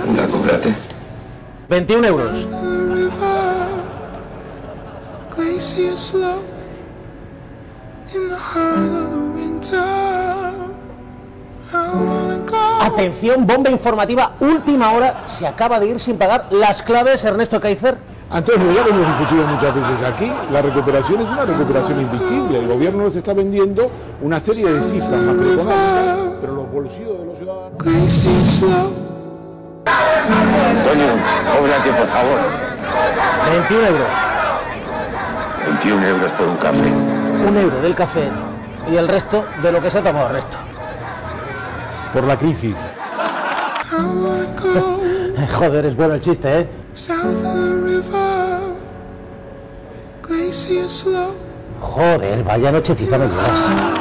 Anda, cóbrate. 21 euros. Atención, bomba informativa, última hora, se acaba de ir sin pagar las claves Ernesto Kaiser. Antonio, ya lo hemos discutido muchas veces aquí, la recuperación es una recuperación invisible. El gobierno nos está vendiendo una serie de cifras macroeconómicas, pero los bolsillos de los ciudadanos... Antonio, cóbrate, por favor. 21 euros. 21 euros por un café. 1 euro del café y el resto de lo que se ha tomado el resto. Por la crisis. Joder, es bueno el chiste, ¿eh? Joder, vaya nochecita me llevas.